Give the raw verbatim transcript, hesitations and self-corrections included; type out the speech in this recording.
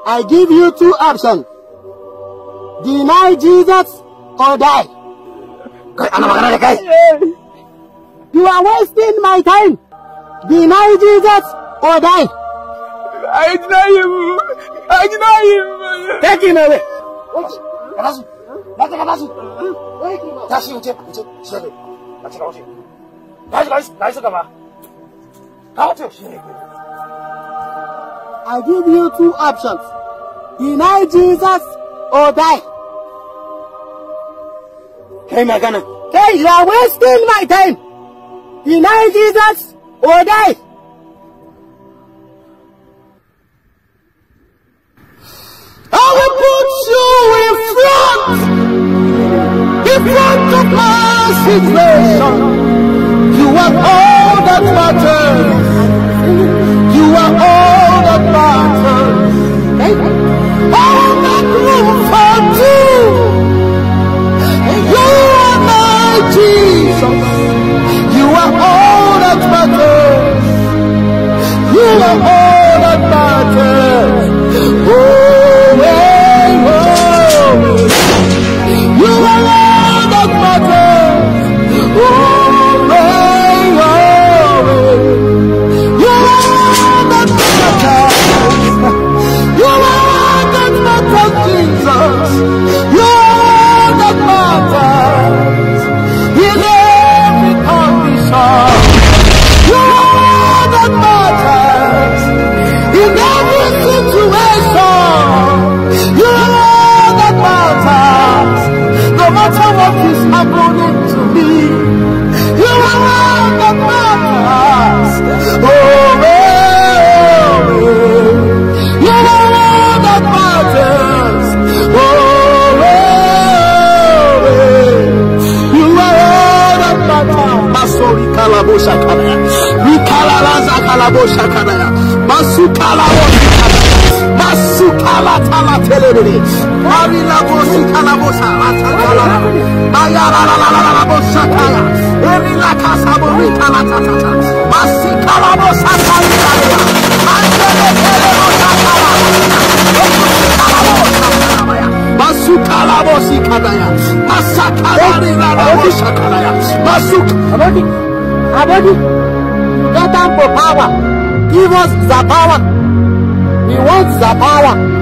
I give you two options. Deny Jesus or die. You are wasting my time. Deny Jesus or die. I deny him. I deny him. Take him away. I give you two options. Deny Jesus or die. Hey, Magana. Hey, you are wasting my time. Deny Jesus or die. I will put you in front, in front of my situation. You are all that matters. You are all that matters. All that room for two. You are my Jesus. You are all that matters. You are all that matters. Oh, hey, oh. You are all that matters. Oh, hey, oh. You are all that matters. You are all that matters, Jesus. You are all that matters. In every condition. You are all that matters. In every situation. You are all that matters. No matter what is happening to me. You are all that matters. Oh, oh, oh. You are all that matters. Oh, oh, oh. You are all that matters. Masori kalabosha kanaya. Mikalalaza kalabosha kanaya. Masukalabosha kanaya. Masukala tala telele. Marila bosi kalabosha. Matakala. Mayara la la la la bosha kaya. Erila kasabori kalatata. Masikalabosha kanaya. Mandele tele bosha kala. Masukalabosha kanaya. Masakalari la la bosha kanaya. Masuk. Abadi. Abadi. Get up for power. Give us the power. We want the power.